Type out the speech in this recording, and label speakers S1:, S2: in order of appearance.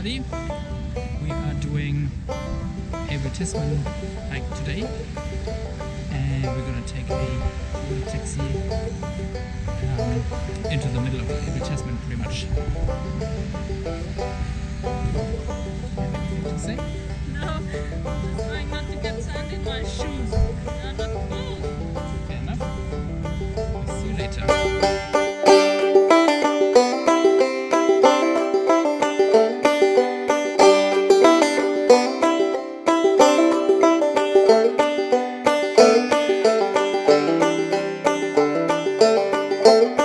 S1: everybody. We are doing Abel Tasman hike today, and we're gonna take a little taxi into the middle of Abel Tasman, pretty much. You have anything to say?
S2: No, I'm just trying not to get sand in my shoes. They're not cool.
S1: Fair enough. See you later.
S3: Thank you.